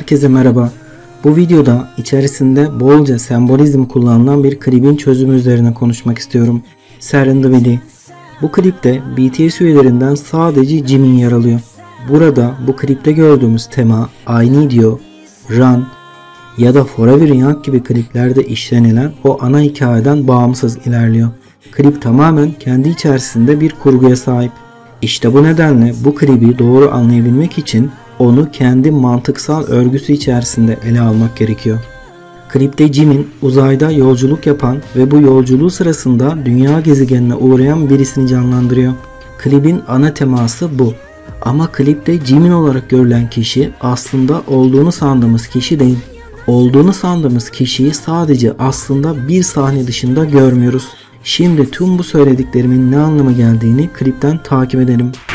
Herkese merhaba. Bu videoda içerisinde bolca sembolizm kullanılan bir klibin çözümü üzerine konuşmak istiyorum. Serendipity. Bu klipte BTS üyelerinden sadece Jimin yer alıyor. Burada bu klipte gördüğümüz tema I Need You, Run ya da Forever Young gibi kliplerde işlenilen o ana hikayeden bağımsız ilerliyor. Klip tamamen kendi içerisinde bir kurguya sahip. İşte bu nedenle bu klibi doğru anlayabilmek için onu kendi mantıksal örgüsü içerisinde ele almak gerekiyor. Klipte Jimin uzayda yolculuk yapan ve bu yolculuğu sırasında dünya gezegenine uğrayan birisini canlandırıyor. Klibin ana teması bu. Ama klipte Jimin olarak görülen kişi aslında olduğunu sandığımız kişi değil. Olduğunu sandığımız kişiyi sadece aslında bir sahne dışında görmüyoruz. Şimdi tüm bu söylediklerimin ne anlama geldiğini klipten takip edelim.